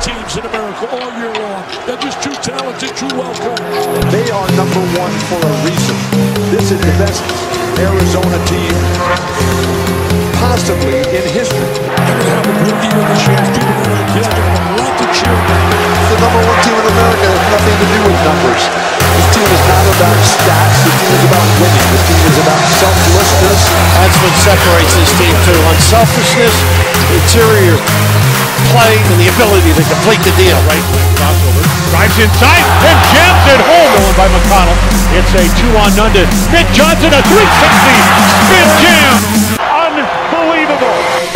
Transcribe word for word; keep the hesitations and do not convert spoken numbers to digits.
teams in America all year long. They're just too talented, too welcome. They are number one for a reason. This is the best Arizona team possibly in history. They're going to have a great year this year. People are going to get a lot to cheer about. The number one team in America has nothing to do with numbers. This team is not about stats. This team is about winning. This team is about selflessness. That's what separates this team too. Unselfishness, interior play, and the ability to complete the deal. Right crossover. Drives inside and jams it home. Going by McConnell. It's a two-on none to Nick Johnson. A three sixty spin jam. Unbelievable.